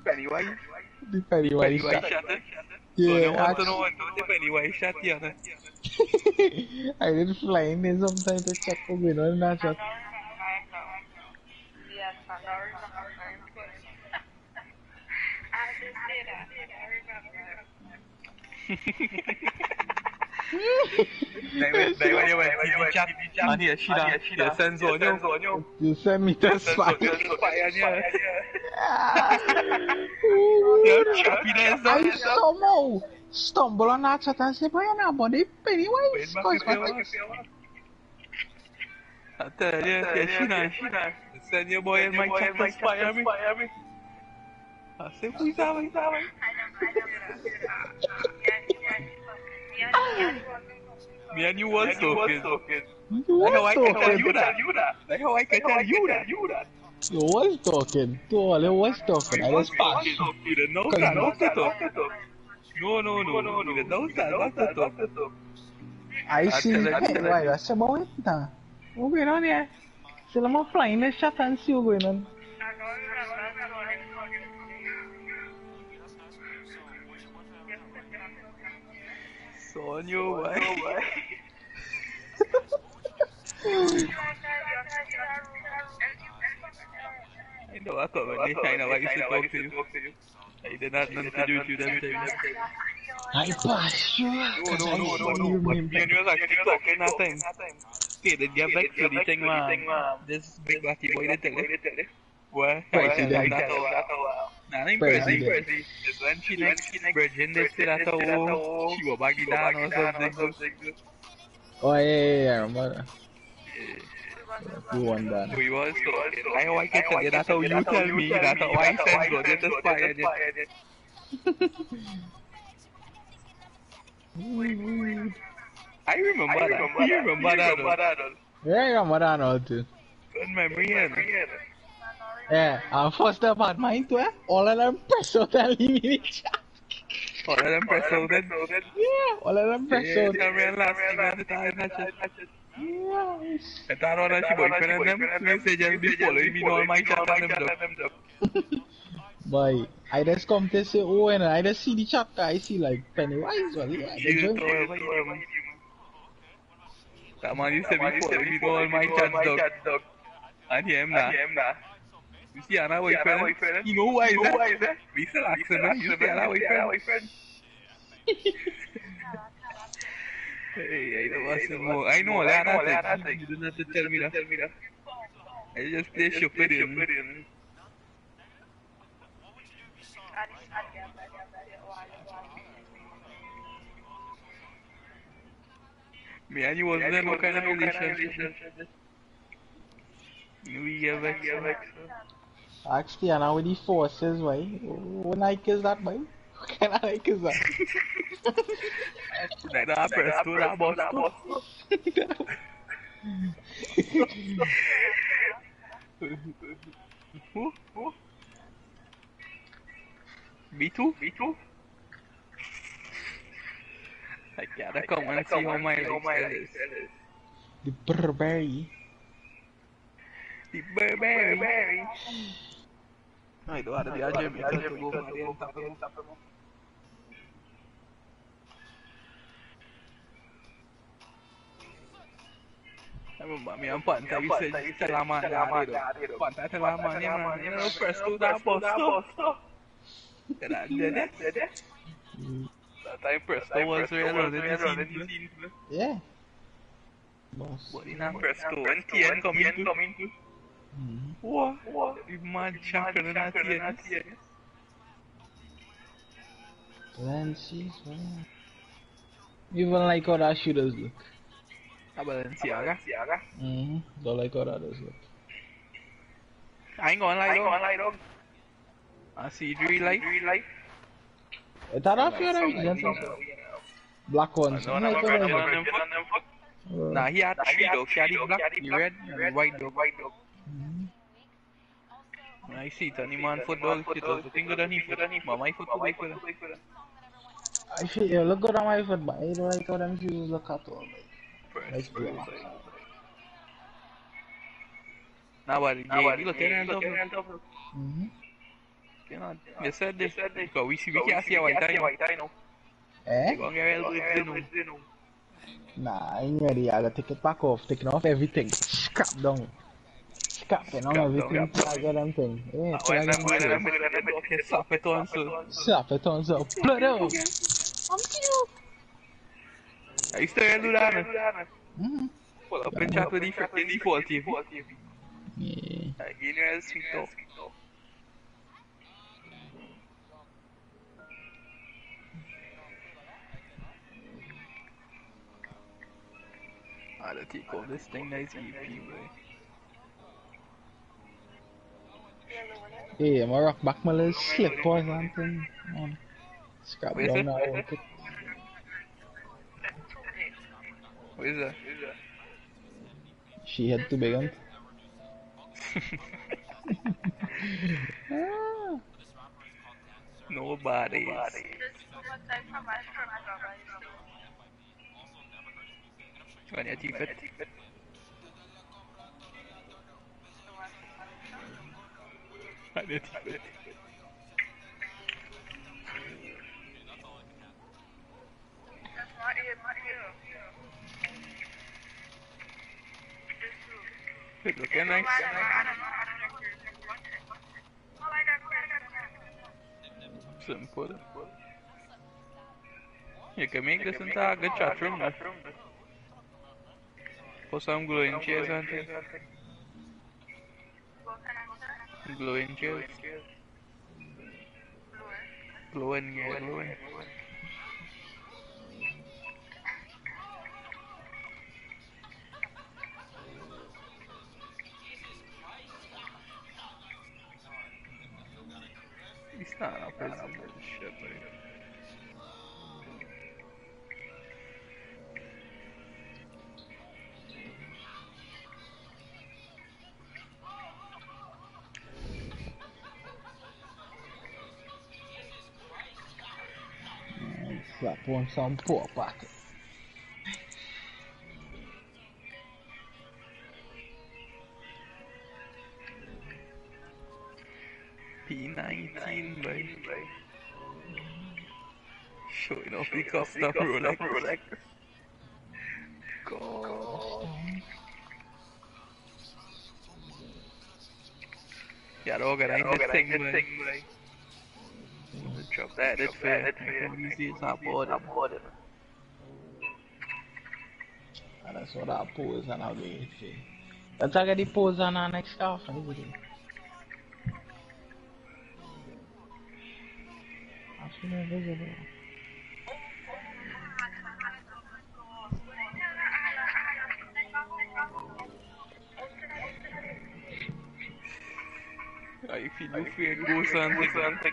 Pennywise. The Pennywise shot. shot. Yeah, So no one the Pennywise shot here. I did flying in sometime to check for going on in that shot. Yes, I remember. I just did that. I remember. They were chat. And here, she sends on you. You send me to spy. I somehow stumble on that shot and say, boy, I'm about the Pennywise. I tell you, she send your boy in my chat to spy me. I say, who's that? Me and you was talking. Like how I can tell you that. Like how I can tell you that. You was talking. To all you was talking. I just passed. You didn't know that, not to talk. No. You didn't know that, not to talk. I see. Why? That's about it now. What's going on here? Still I'm flying the shot and see what's going on. So on your way. I know, I thought when they kind of like to talk to you. I did not introduce you them time. I passed you. No. Me and you was actually talking that time. Okay, they get back to the thing, man. This big batty boy, they tell you. What? President. Nah, I'm President. It's when she next virgin, they say that she was baggy down or something. Oh, yeah, I remember that. You won that. We was talking. I can tell you, that's how you tell me, that's how I send you, just inspired you. I remember that. You remember that? Yeah, I remember that now too. Good memory, yeah. Yeah, and first up at mine too, eh? All of them press out and leave me in the chat. All of them press out then? Yeah, all of them press out. Yeah, real last thing at the time, that's it. Yes. I thought all that she boyfriend and them, messages be following me in all my chat and them. Boy, I just come to say, oh, and I just see the chat, I see like Pennywise, well, yeah, they You join. know what you do. That man used to be following me in all my chats, dog. And him nah. You see Anna boyfriend? You know why is that? We still ask him, you see Anna boyfriend? Hey, I know what's more. I know that. You don't have to tell me that. I just play stupid in. Me and you was in no kind of relationship. We get vexed. Ask Tiana with the forces, why? What Nike is that, boy? What kind of Nike is that? That press to that boss. Who? Me too? I gotta come and see how my life is. The Burberry. The Burberry. I don't have to be a Jamaican to go for the end. I remember me and Panta, you said, tell a man that, Panta tell a man, you know, press to that boss, and I did it. That time Presto was real running the scene. Yeah. Boss. But in a Presto, when TN coming to. What? The man champion in that TN. Lances, man. Even like how that shooters look. Balenciaga. Don't like how that does look. I ain't gonna lie, dog. I see you like. It's not off your region, black ones. No, like nah, he had three dogs. He had the black, the red, and the white dog. I see it, and the man foot dog, it was the thing good on his foot, but my foot too big for them. I feel, look good on my foot, but I don't like how them shoes look at all. Like black. Now what, you look at them, You know, you said this, because we can't see a white eye now. Eh? They're going to get Elbridge, you know. Nah, I ain't ready. I gotta take it back off. Taking off everything. Scrap down. Scrapping on everything till I get them thing. Yeah, till I get them thing. Okay, slap it on, so. Slap it on so. Blood out. I'm cute. I used to do that, man. Mm-hmm. Pull up and chat with the freaking default TV. Yeah. Again, you're sweet though. I'll take off this thing nice EP, boy. Yeah, my rock back my little slippers and thing. Scrap What is down it? now. What is that? She had too big on. Ah. Nobody. When you teeth it. When you teeth it. It's looking nice. Simple. You can make this into a good chat room, man. Put some glowing chairs and things. Glowing chairs. Glowing, yeah, glowing. He's not a prison shit, buddy. Slap on some poor pocket. P19, boy. Showing off the custom Rolex. God. Yeah, organize this thing, boy. Drop that, it's fair. These days not bored. And that's what I pose and I'll be it. Let's get the pose on our next scarf. Actually visible. I feel you fear ghosts and things.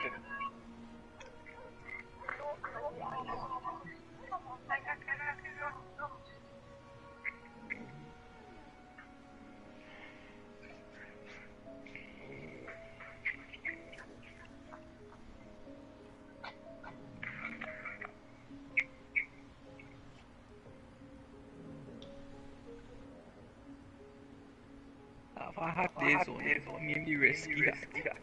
If I had this on it, maybe risky that.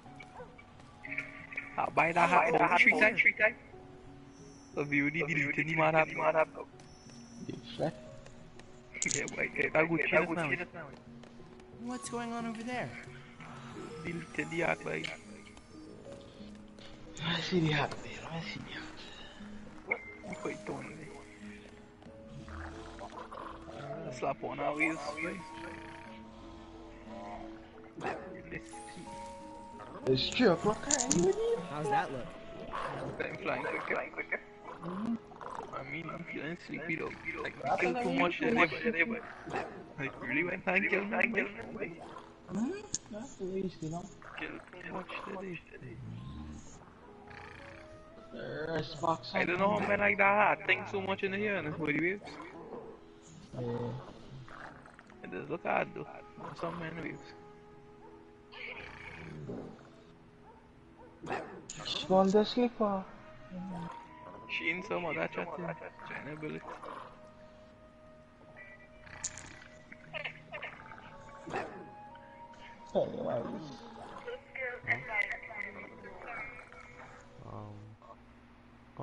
I'll buy that hat about 3 times. So view the deleted the mad hat. Flat. Yeah, boy, I go check it now. What's going on over there? Deleted the hat, boy. I see the hat there. I see the hat. Quite on slap on our wheels. It's 3 o'clock. How's that look? I'm flying quicker. I mean, I'm feeling sleepy though. Like, I killed too much today, but like, really went and killed me. That's the least, you know. Killed too much today. Xbox. I don't know how men like that hat think so much in here and what waves. Yeah. It does look hard though. Some men waves. She's going to sleep or? She in some other chat China bullet. Anyways.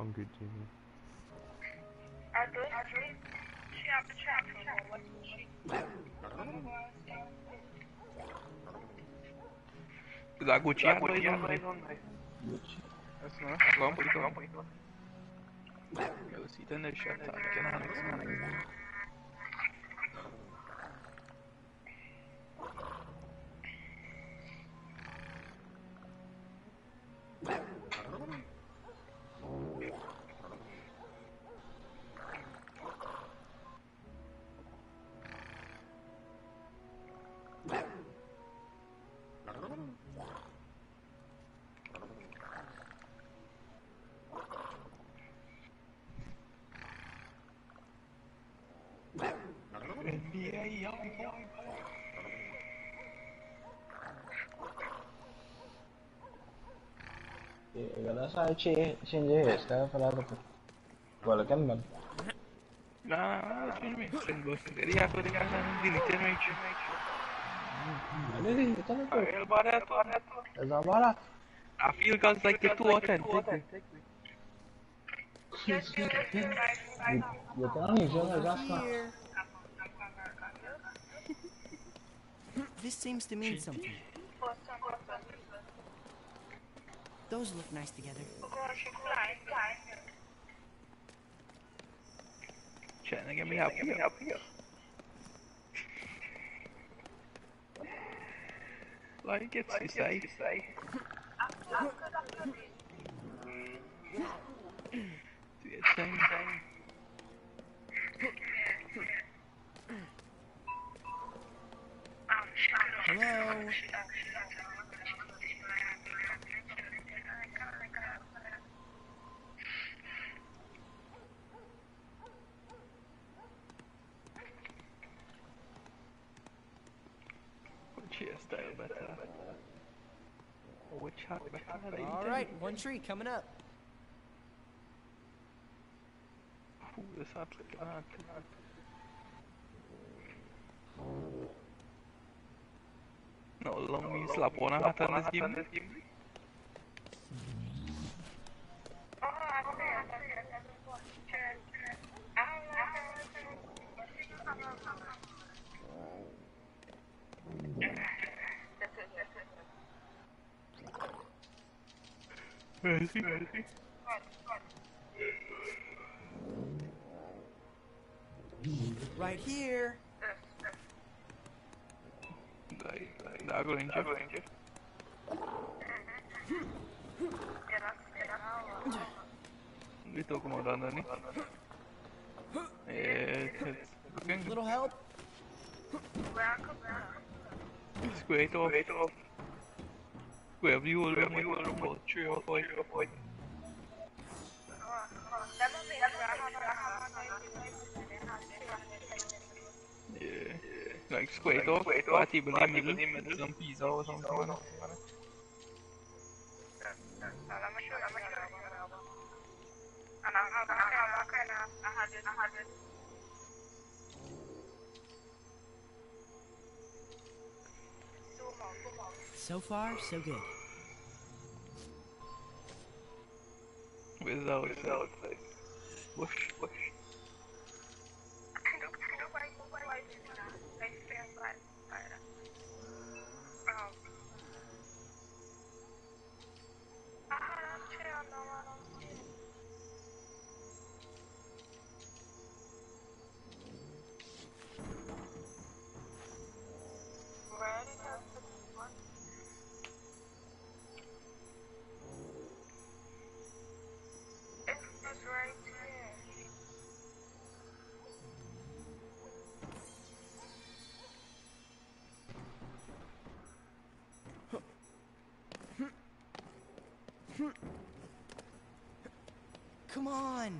hungry, Jimmy. I do. She have to travel. What is she? La Gucci hanno i donne. Adesso no, va un po'. Devo si tende a sciattare, che non è. NBA, Gala sa change hairstyle para wala kan man. No, devi iniziare Ano ito na to? il baretto. Zabara. I feel guys like they're too authentic. Ito na siya na jasna. Here. This seems to mean something. Those look nice together. Cioè, non è che mi apri. Like it's to say. It's same. Hello? Style better. Which hat better? All right, one tree coming up. Det satt lite grann. No, lång min slappåna hatten är skimlig. Merci. Right here. Där går inte. Vi tog om den där ni. Little help? Square off. Square view or tree or point. Yeah. Like square off, party believe some pizza or something. So far, so good. Without push. Come on.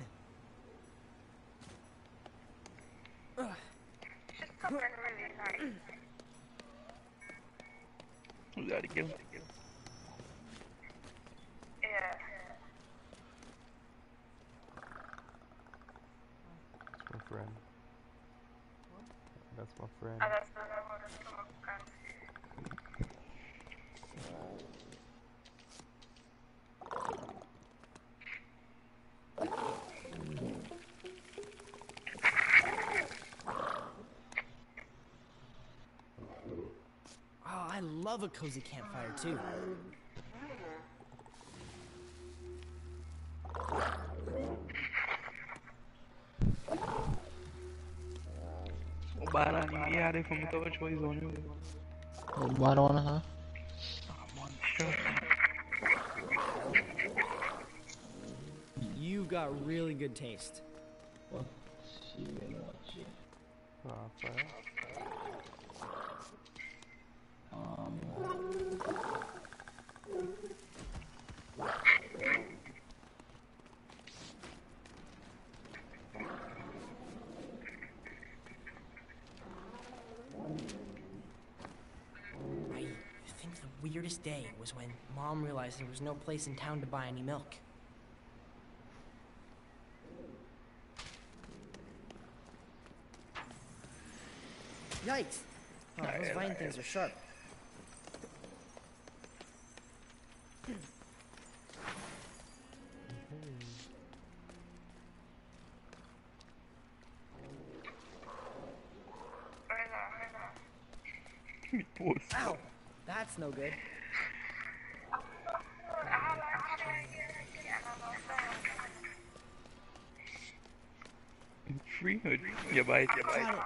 We gotta kill. That's my friend. That's my friend. love a cozy campfire, too. Barang ini ada from cover choice on you. What on, huh? Monster. You got really good taste. What? See, watch it. I think the weirdest day was when Mom realized there was no place in town to buy any milk. Yikes! Oh, those vine things are sharp. Ow! That's no good. Free? Ya baik, ya baik. Got it.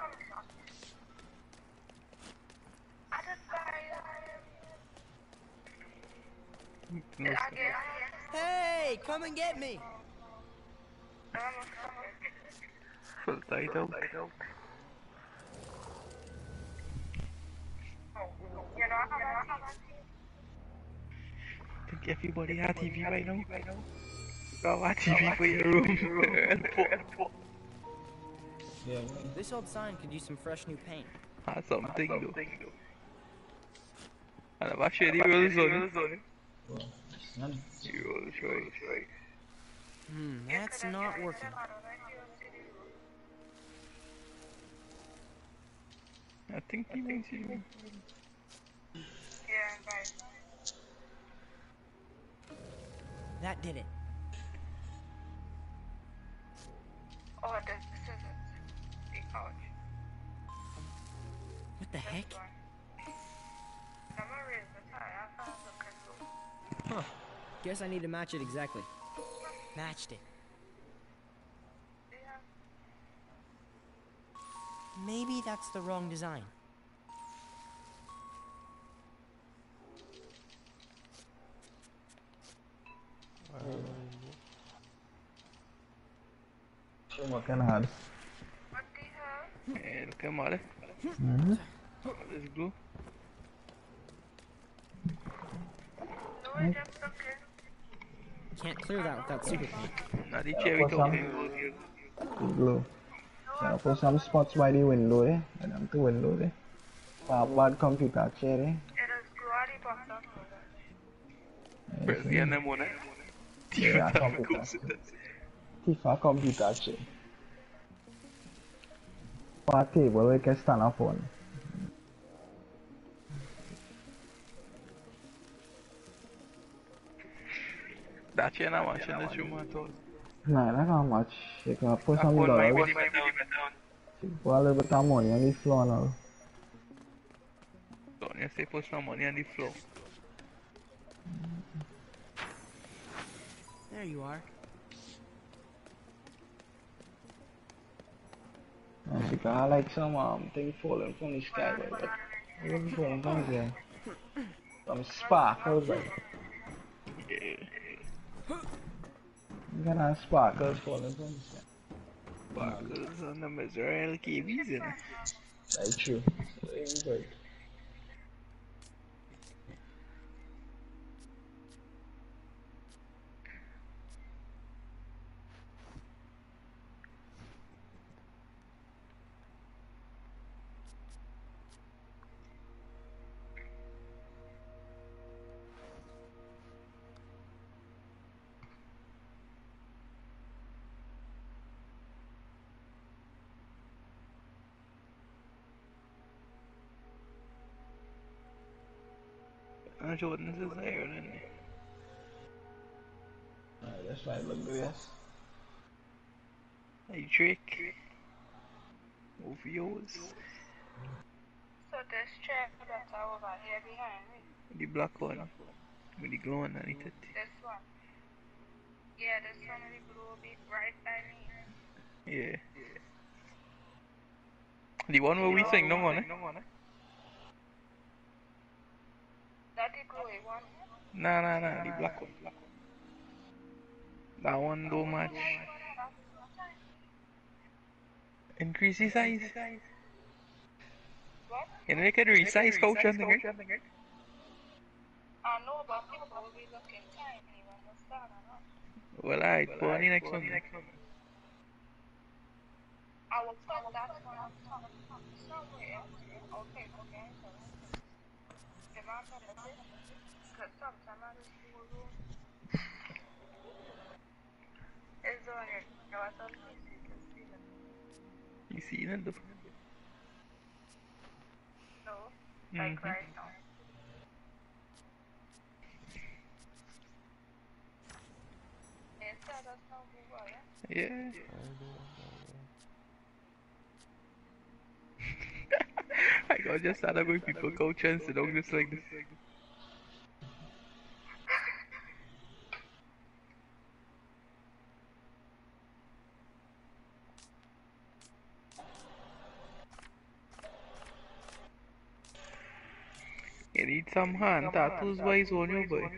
Hey, come and get me! Full title. I think everybody has TV right now. Go watch TV for your room. Yeah, This old sign could use some fresh new paint. Something though. And I'm actually the rules on it. well, it's not. You roll right. That's not working. I think he means you. That did it. Oh, this isn't the couch. What the heck? I'm gonna raise the tire. I found the crystal. Guess I need to match it exactly. Matched it. Maybe that's the wrong design. Show working hard. What the hell? And come on. Let's go. No, I just took it. Can't clear that without super paint. Now the cherry What's top that? thing goes here. Glue. So put some spots by the window there. And them two window there. For a bad computer chair there. It is bloody bottom. Press the end of one. Yeah, computer. Tifa computer chair. For a table we can stand up on. That chair now watching this room at all. Nah, not how much. You can put I some put my dollars. millimeter down. Put a little bit of money on the floor now. Don't you say put some money on the floor. There you are. Because I like some thing falling from the sky, but it wasn't falling from there. Some sparkles, like. Yeah. You can have sparkles falling from the sky. Sparkles on the Missouri LKBs in it. That's true. It's good. Jordan's is there, isn't it? Alright, let's try to look good, yes. Hey, Drake. Move yours. So this chair that's over here behind me. The black one. With the glow underneath it. This one. Yeah, this one with the blue bit right by me. Yeah. The one where we sing, no one, That the glowy one. Nah, the black one. That one don't match. Increase the size. What? You know, they can resize coach and thing, right? I know, but people will be looking tiny when they start, I know. Well, alright, go on the next one. I will put that one on top somewhere. Okay, okay. Remember this? Because sometimes I just feel room. It's on your what's on this, you can see them. You see it? No, like right now. Inside us now, Google, yeah? Yeah. I got just started going people coach and sit down just like this. You need some hand tattoos wise on you, boy.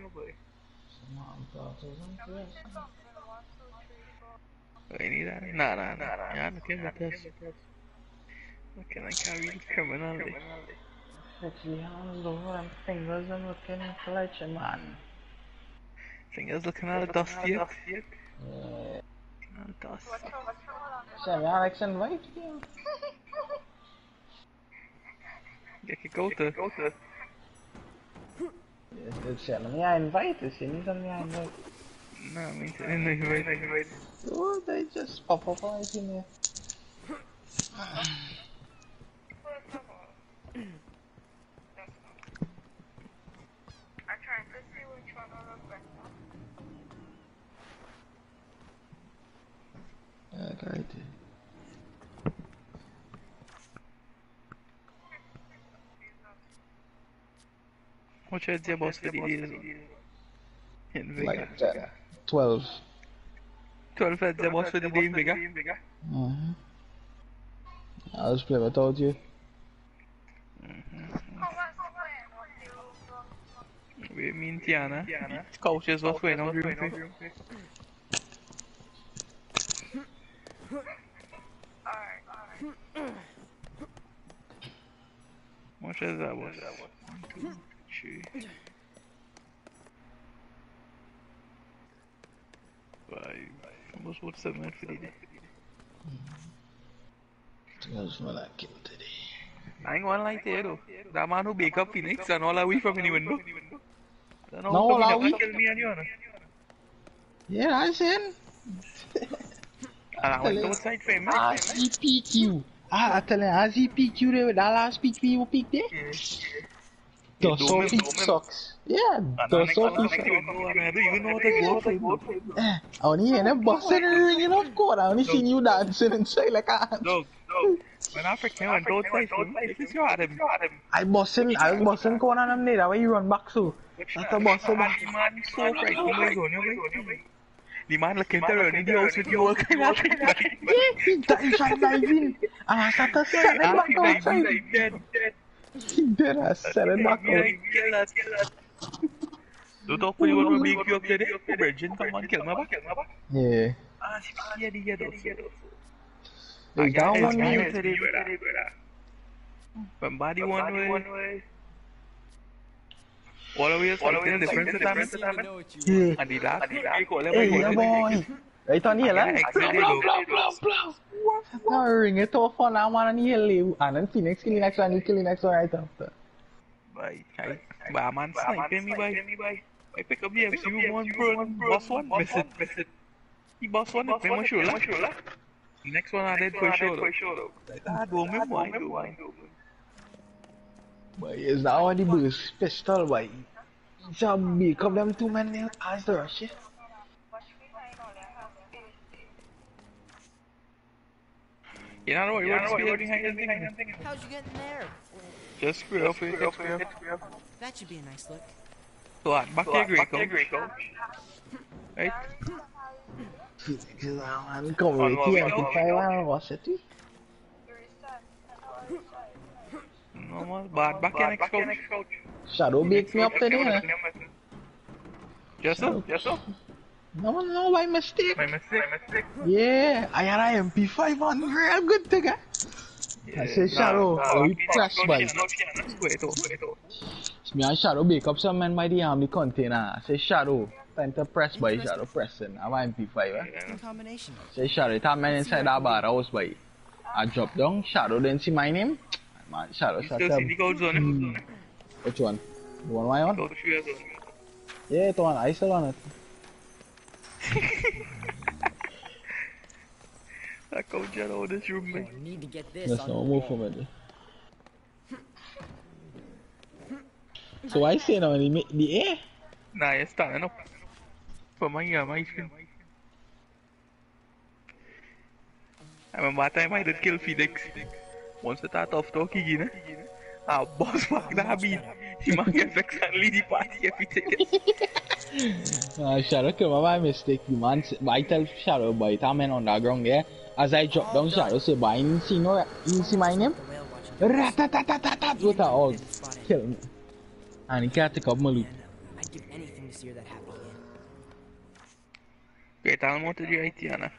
I need that. Nah. Yeah, looking at this. Looking like I read criminal. Actually, hands over and fingers and looking clutch, man. Fingers looking at the dusty. Yeah. Dust. Sam, Alex and White game. You can go to. It's me I invite us, you need something I invite. No, I mean, anyway. Oh, they just pop up right in here. I'm trying to see which one will look better. Yeah, right there. What should I say about the days in Vega? Like 12. 12 heads about for the day in Vega? I'll just play without you. We mean Tiana. Coaches was playing on room. Alright. What is that? 1, 2, 3. 5. Almost what 7 for the day. That's what I killed today. I ain't gonna lie to you though. That man who bake up Phoenix and all away from any window. No, all he killed me and you, no? Yeah, I said. And I went outside for him. As he peek you. I tell him, as he peek you there, that last peek you peek there? The Sophie sucks. Yeah, the Sophie sucks. I don't even know what they go for. I only hear them busting and ringing off court. I only seen you dancing inside like a... Look. When African went outside for him, this is your Adam. I was busting corner on them there, that way you run back so. That's a busting back. The man so bright, the man looking to run in the house with you all kind of thing. Yeah, he tried diving. And I started setting him back outside. He did, I set him back out. Don't talk for you want to make you up there. Virgin, come on, kill me back. Yeah. Yeah, the head Is that one new? When body one way. All the way is something different to time. Yeah. And the last Hey, yeah, boy. Right on here, like. Now ring it off on that one on the hill. And then Phoenix kill the next one, you kill the next one right after. Bye. Man sniping me, bye. I pick up the FCU one, bro. Boss one, miss it. He boss one, it's my shoulder. The next one I did for sure. I don't remember why. But is that one the burst pistol, boy? Just make up them 2 men there as the rush, yeah? You know what? You want to speed behind the thing? How'd you get in there? Just square off with it, square off. That should be a nice look. So back your grey coat. Right? Man, come with you, I can try one wash it. Normal, bad back your next coat. Shadow baked me up today. Just so? No, by mistake. My mistake. Yeah, I had an MP5 on real good thing. I say Shadow, we trash by. Wait. Me and Shadow bake up some man by the army container. I say Shadow, time to press by Shadow pressing. I have an MP5. Interesting combination. Say Shadow, it had man inside that bar house by. I dropped down, Shadow didn't see my name. Man, Shadow You started. still see the codes on it? Which one? The one I on? Code 3 as well. Yeah, it's on. I still on it. That code jet out of this room, man. I need to get this There's on no the move wall. from it. So I say now, the air. Nah, you're standing up. For my screen. I remember that time I did kill Felix. Once it start off talking, you know. Ah, boss fuck that beat. He might get vexed and lead the party if he take it. Shadow came by mistake. The man, I tell Shadow, boy, that man on the ground there. As I drop down, Shadow say, boy, you see my name? The whale watching. Ratatatatata, with that all. Kill me. And he can't take up my loot. Man, I'd give anything to see her that happy again. Great, I'm out to the right, Tiana.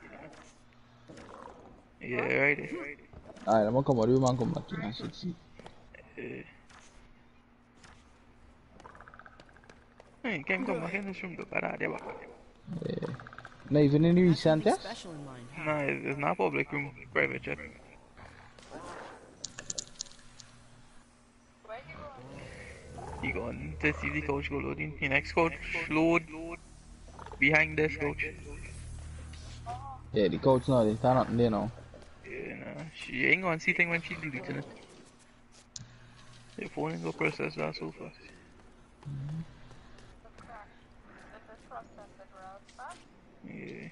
Yeah, right. Alright, I'm gonna come out, you man come back to you, should see. Hey, you can't come back in this room, though. Yeah. Not even in the recent Something test? special in mind. Nah, it's not public room, private chat. You going to see the coach go loading. Your next coach load behind this coach. Yeah, the coach now, they turn up there now. Yeah, nah, she ain't gonna see thing when she deleting it. The phone ain't gonna process that so fast. Yeah.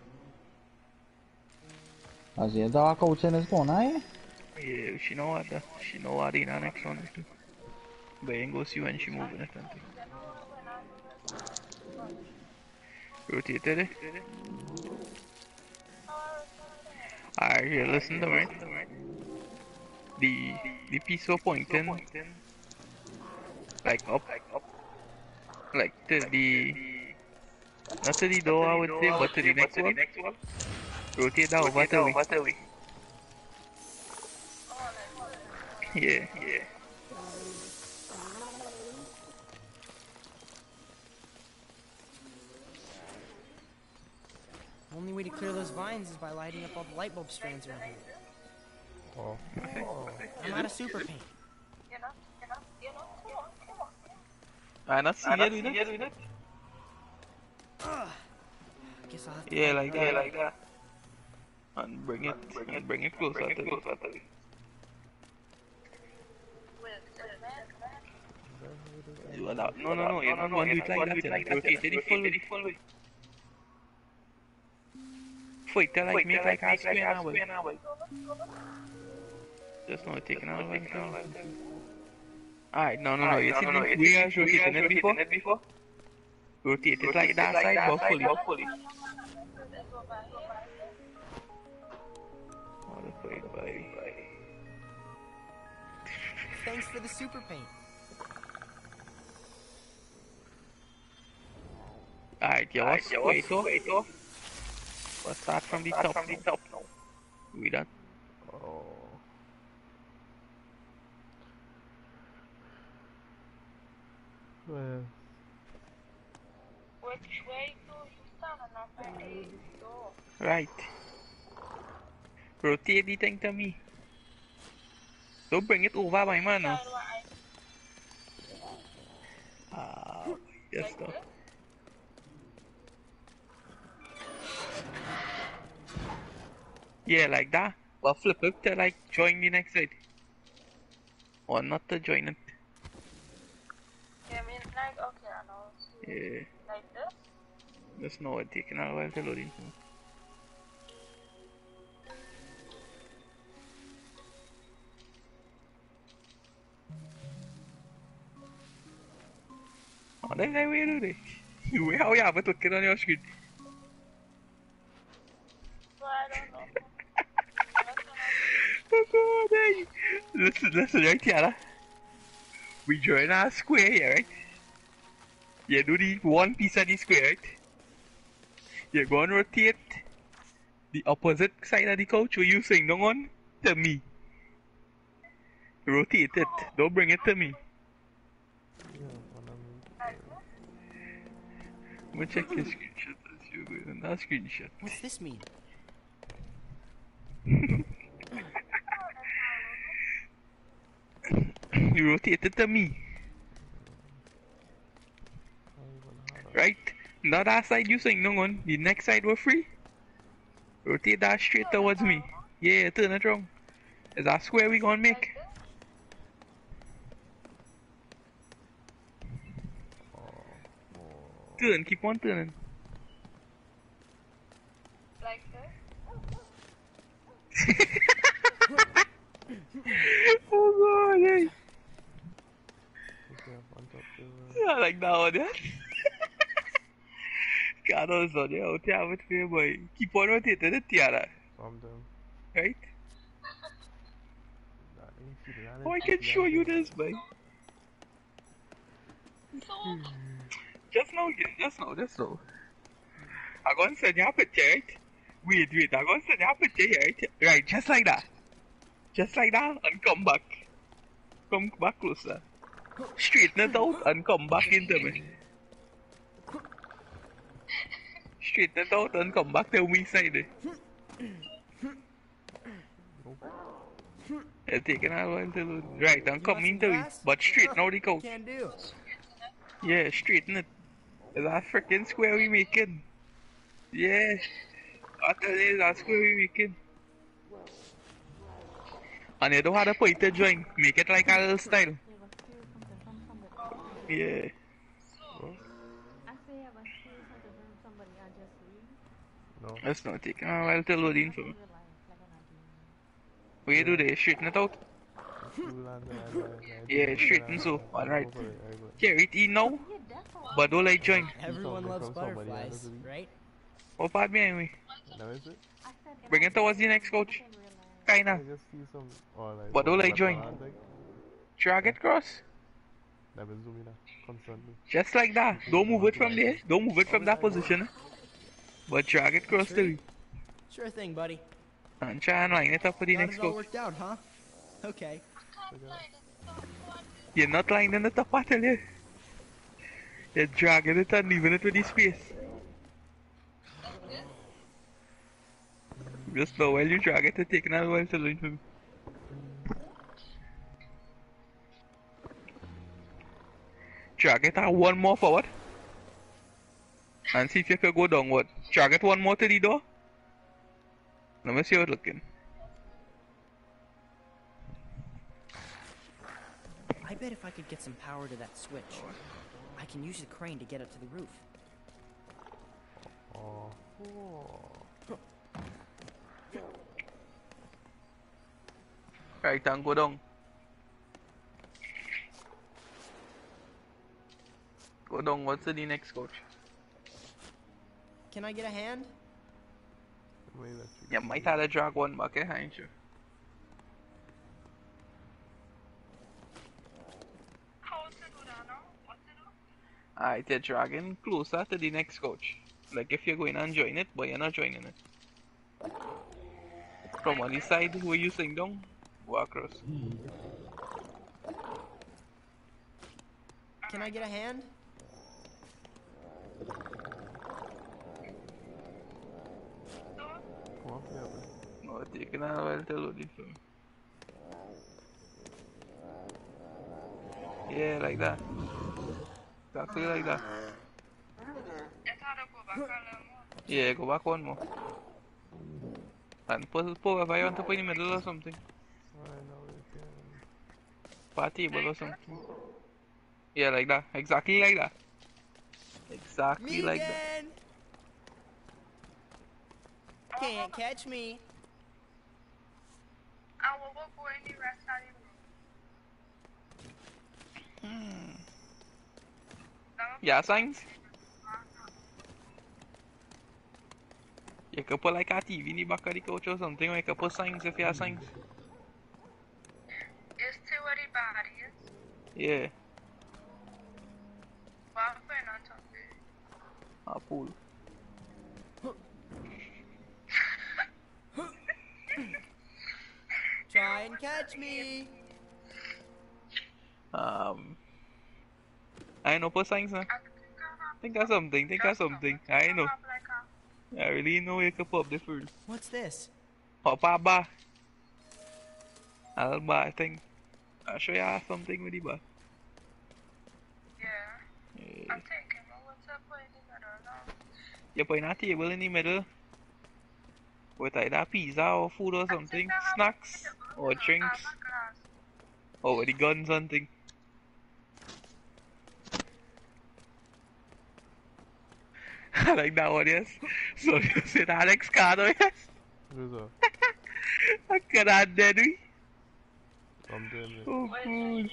As the entire coach in his phone, eh? Yeah, she know what the next one is too. But ain't go see when she moving it and thing. Rotate it. Alright, here, listen to me. The piece of pointing, like up, like to the, not to the door I would say, but to the next one. Rotate that over to me. Yeah. Only way to clear those vines is by lighting up all the light bulb strands around here. I'm out of super paint. I not see it with it. Guess I'll have to Yeah, find like that. And bring it closer to me. You allow, no, you're not going to do it like that. Like rotate it the full way. Fight till like make like half square now, boy. Just not taking out like that. Alright, no, you see the wheels rotating it before? Rotate it like that side, but fully. Oh, the fight, boy. Thanks for the super paint. Alright, wait off. Let's start from the top now. We done? Oh. Well, Which way do you stand on that door? Right. Rotate the thing to me. Don't bring it over by man now. Yes, though. Yeah, like that. But flip it to like join the next side. Or not to join it. Yeah, I mean, like, okay, I know. Yeah. Like this? There's no one taking a while to load in. That's the way to do it. Wait, how you have to click on your screen? Well, I don't know. Oh god, hey. Listen right here. We join our square here, right? You do the one piece of the square, right? You're going to rotate the opposite side of the couch where you sing down on to me. Rotate it. Don't bring it to me. I'm gonna check your screenshot as you go in. That screenshot. What's this mean? You rotate it to me. Right? Now that side you sing down on, the next side we're free. Rotate that straight towards me. Yeah, turn it wrong. Is that square we gonna make? Turn, keep on turning. Like this? Oh god, hey. I like that one, yeah? Carlos on you out here with me, boy. Keep on rotating it, Tiara. Right? Oh, I can show you this, boy. Just now. I'm gonna send you a picture, right? Wait, I'm gonna send you a picture here, right? Right, just like that. Just like that, and come back. Come back closer. Straighten it out and come back into me. Straighten it out and come back to me side. It's taking a while to load. Right, and come into me. But straighten out the couch. Can do. Yeah, straighten it. Is that freaking square we making? Yeah. I tell you, that's square we making. And you don't have to put it to join. Make it like a little style. Yeah. That's not taking a while to load in for me. What you do there? Straighten it out? Yeah, straighten so. Alright. Carry it in now, but don't like join. Everyone loves butterflies, right? What part behind me? Bring it towards the next couch. Kinda. But don't like join. Drag it across. Just like that. Don't move it from there. Don't move it from that position. But drag it across the way. Sure thing, buddy. And try and line it up for the Got next it all couch. worked out, huh? Okay. You're not lining it up at all. You're dragging it and leaving it with the space. Just know while you drag it, it's taking a while to line for me. Drag it out one more forward. And see if you can go downward. Drag it one more to the door. Let me see how it's looking. I bet if I could get some power to that switch, I can use the crane to get up to the roof. Right, and go down. Go down, what's the next coach? Can I get a hand? You might have to drag one back behind you. How to do that now? What to do? Alright, you're dragging closer to the next coach. Like if you're going and join it, but you're not joining it. From on the side where you sing down, go across. Can I get a hand? No, it's taking a while to load it for me. Yeah, like that. Exactly like that. It's how to go back a little more. Yeah, go back one more. And pull if I want to put in the middle or something. Party table or something. Yeah, like that. Exactly like that. Exactly like that. Megan! Can't catch me. And we will go in the rest of the room. Now Yeah, signs. You could put like a TV in the back of the couch or something, or you could put signs if you have signs. Is to what the body is. Yeah, What going on top? a pool. Try and catch me. I know put signs now. Think of something, I know. I really know you could put up the food. What's this? Papa bar. I'll buy, I think. I'll show you something with the bar. Yeah. I'm thinking, well, what's up with the middle now? You put a table in the middle with either pizza or food or something, snacks or drinks, or with the guns and thing. I like that one, yes. So you said Alex Cado, yes? Who's that? I cannot dead we. I'm doing it. Oh, cool.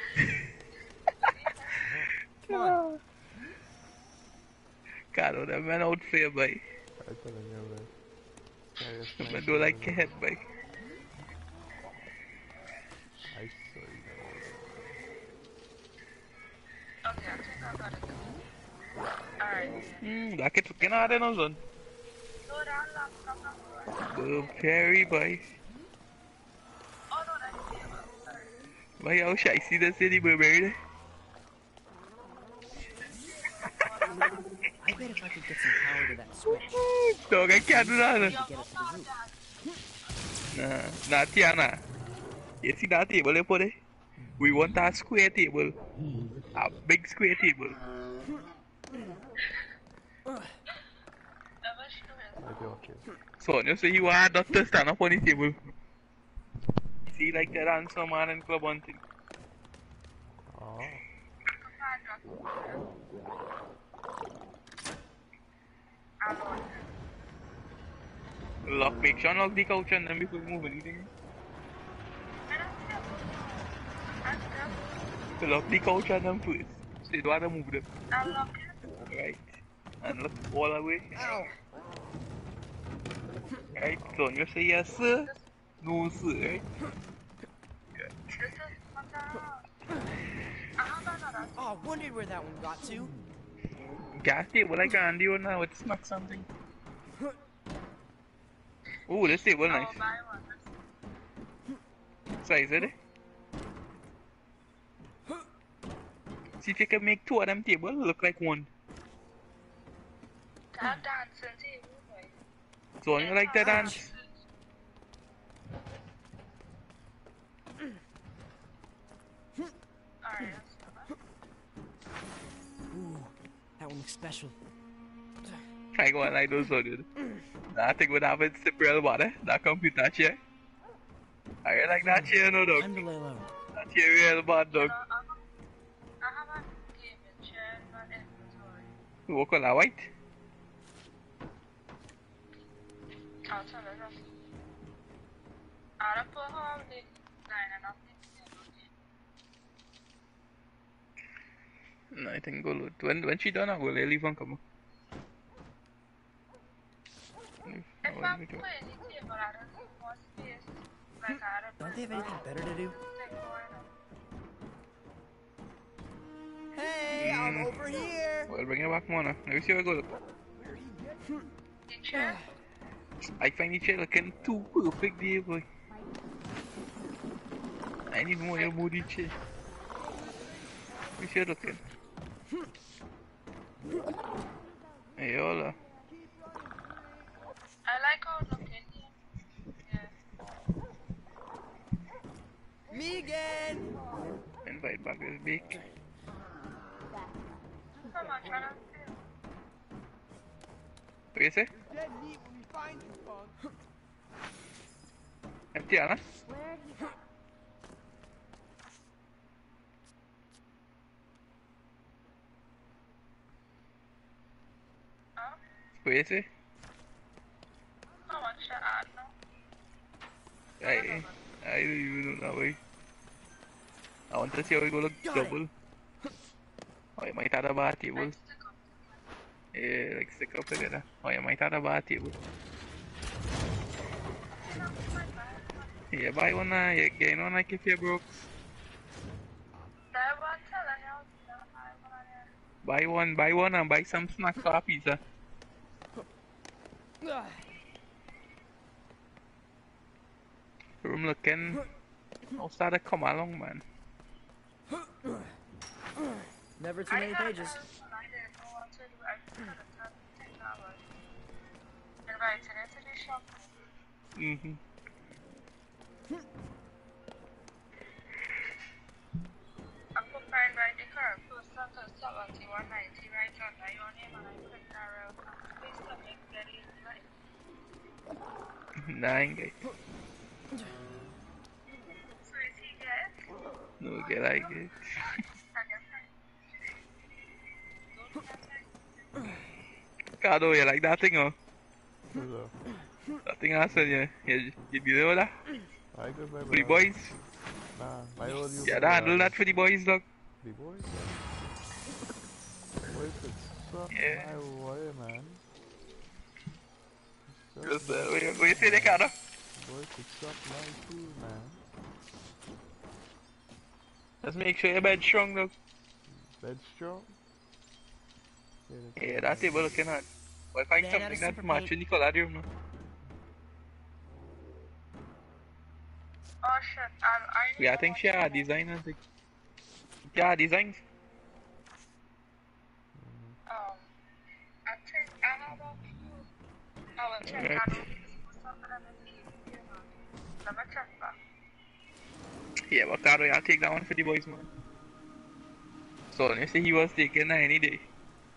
Come on. Cado, that man out for you, boy. I tell you, man. That man do like your head, boy. I saw you. Okay, I think I got it. Alright. That kid's fucking hard, no, son. No, that lock. Boom, Perry, boy. Oh, no, that's the table. Sorry. Boy, how should I see the city, Burberry? I bet if I could get some power to that switch, Dog, I can't do that. I could get it to the roof. Nah, Tiana. You see that table you put it? We want a square table. A big square table. Okay, okay. So, you see, you want a doctor stand up on the table. See, like that answer man and club on thing. Oh. Lock, make sure lock the couch and then before you move anything. So lock the couch and then first. So you don't want to move them. Right. And look all the way. Ow. Right, so you say yes sir, no sir, right? Oh, I wondered where that one got to. Gas table like Andy or now, it's not something. Oh, this table nice. Size it? See if you can make two of them tables look like one. So you like that dance? Ooh, that one looks special. I go and like those so dude. I think what happens to real water, that computer chair. I like that chair no dog. Time to lay low. That chair real bad dog. You walk on that white? No, I think go load. When she done, I will leave and come. Don't they have anything better to do? Hey, I'm over here. Well, bring it back, Mona. Let me see how I go. I find each other looking too perfect there, boy. I need more your moody chair. Let me see how looking. Hey, hola. I like how looking here. Yeah. Megan! Invite back this big. Come on, try not to. What you say? Empty, Anna? What you say? How much to add now? I don't even know that way. I want to see how we go look Got it. double. Or you might have a bar table. Yeah, like stick up together. Or you might have a bar table. Yeah, buy one now. You gain one like if you broke. Buy one and buy some snacks for a pizza. Room looking. I'll start to come along, man. Never too many pages. Mm-hmm. Nine guys. No get like it. Cardo, you like that thing, oh? What's up? That thing I said, you deal with that? I go by For the boys? Nah, I owe you. Yeah, handle that for the boys, dog. The boys? Boys could suck Yeah. my way, man. Just, what you say there, Cardo? Boys could suck my too, man. Just make sure your bed's strong, dog. Bed strong? Yeah, that table looking at. But find Man, something that is that matches the color of the room, no? Oh shit, Yeah, I think she had design, I think. Yeah, designs. I think I have a I will check Alright. out something let me check that. Yeah, but Cardo, I'll take that one for the boys, man. So, you see he was taking that any day.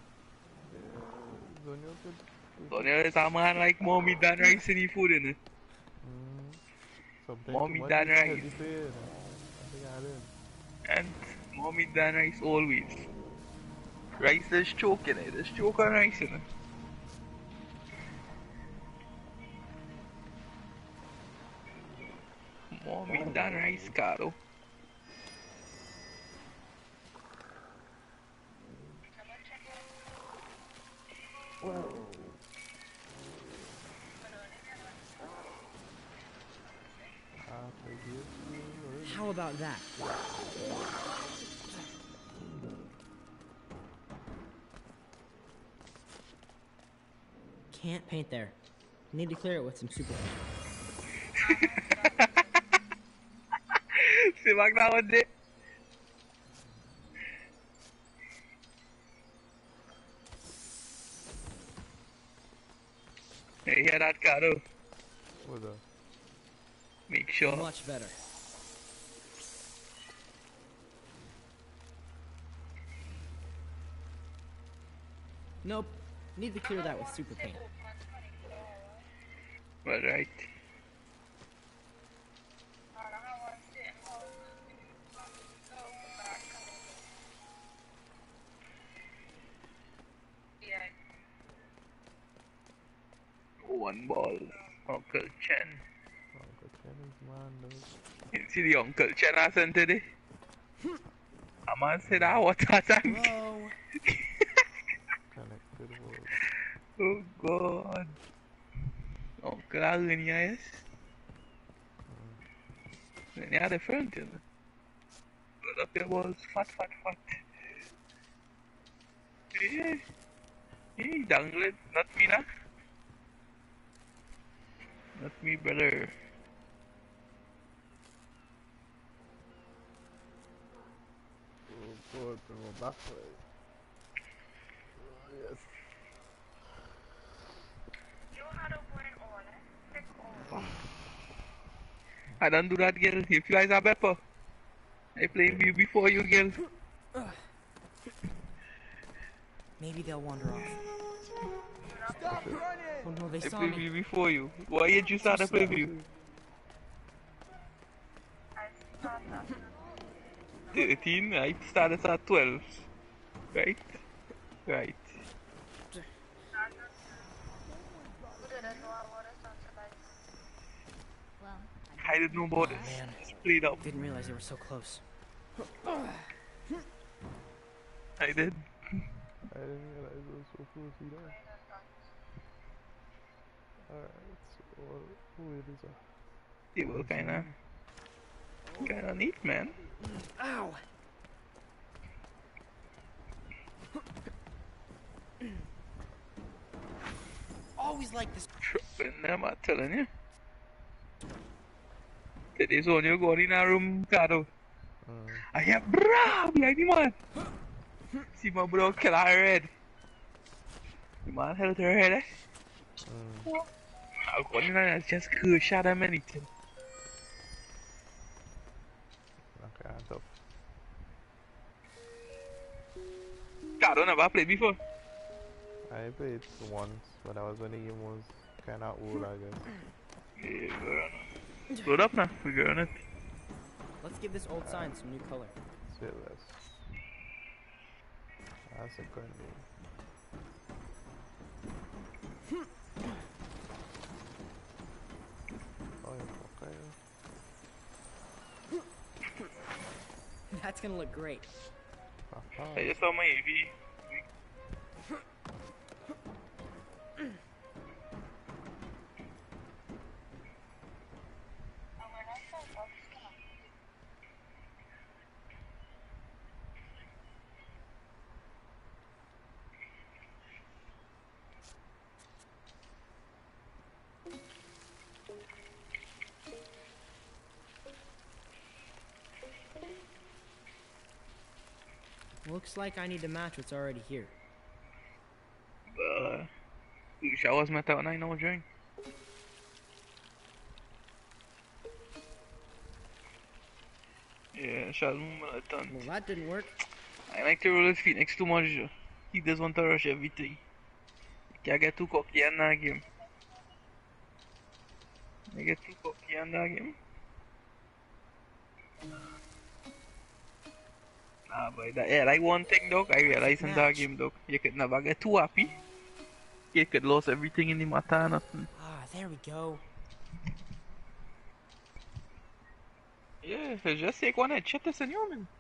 Zonyo could. So, there is a man like mommy than rice in the food, innit? Something Mommy too much done is right. heavy pay, I think I did. And mommy than rice always. Rice is choking it, there's choke on rice in it. Mommy than rice, Cardo. How about that? Can't paint there. Need to clear it with some super paint. Si Magna one day. Hey, hear that, Cardo? What's up? Make sure. Much better. Nope. Need to clear that with super paint. Alright. One ball. Uncle Chen. Uncle Chen is man, though. You see the Uncle Chen I sent today? A man said I water tank. Whoa. Connected world. Oh God. Uncle Allen, yes. Then you had the front, you know. But up your balls, fat. Yeah. He dangled, not me, nah. Not me, brother. Oh God, go back for it. Oh, yes. You had a win all, pick all. I don't do that, girl. If you guys are better, I played you before you, girl. Maybe they'll wander off. Stop running! Oh no, they I saw played me. you before you. Why did you start to play with you? I start that. 13, I started at 12. Right? Right. Who didn't know I wanted something like Well, I didn't know about this. Man. Just played up. Didn't realize they were so close. I did. I didn't realize it was so close either. Alright, so wait, is a Table kinda neat, man. Ow! Always like this. Tripping them, I'm telling you. Today's when you go in a room, Cardo. I hear brah behind the man. See my bro kill her head. The man held her head, eh? I'll go in and just shot him anything. okay, I'm tough. Cardo never played before. I played once, but that was when the game was kinda old, I guess. Yeah, girl. Load up now, we're on it. Let's give this old sign some new color. Say less. That's a good name. Oh, yeah, okay. That's gonna look great. I just saw my AV. Looks like I need to match what's already here. Showers met out and I know drink. Yeah, showers movement a ton. Well, that didn't work. I like to roll his feet next too much. He does want to rush everything. Can't get too cocky in that game. I get too cocky in that game. Nah, boy, like one thing, dog, I realize in that game, dog, you could never get too happy. You could lose everything in the matter and nothing. Ah, there we go. Yeah, so just take one headshot to send you, man.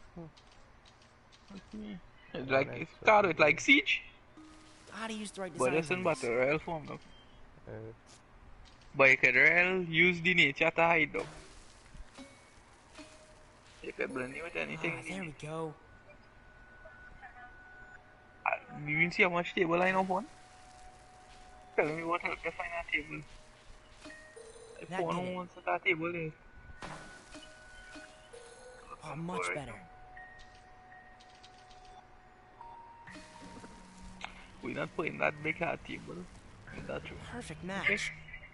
It's like, it's card it like Siege, Gotta use the right design. but it's in battle royale form, dog. Uh, But you could real use the nature to hide, dog. You could blend it with anything. Ah, there we go. You can see how much table line up on? Tell me what help you find that table. I That found did it. once at that table there. Oh, much better. We're not putting that big hard table in that room. Perfect match.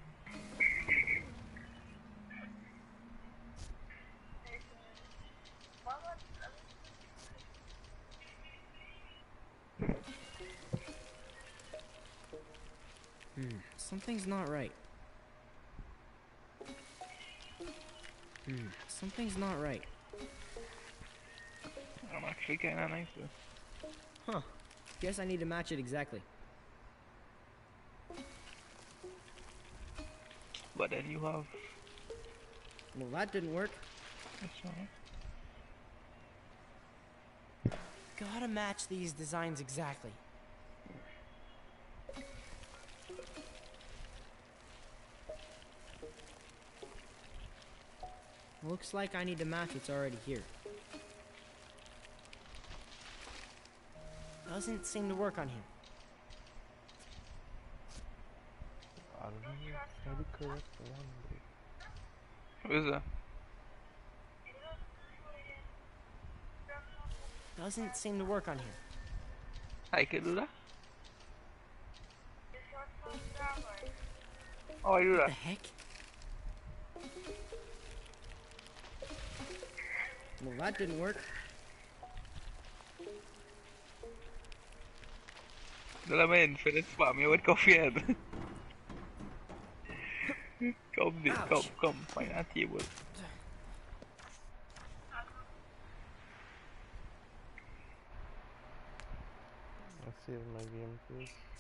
Something's not right. Something's not right. I'm actually kinda nice though. Huh. Guess I need to match it exactly. But then you have... Well, that didn't work. That's alright. Gotta match these designs exactly. Looks like I need to match what's already here. Doesn't seem to work on him. I don't know, maybe correct one. What is that? Doesn't seem to work on him. I could do that? Oh, I do What that. the heck? Well, that didn't work. Then I'm in for this spot me with coffee head. Come, dude, come, find that table. Let's save my game first.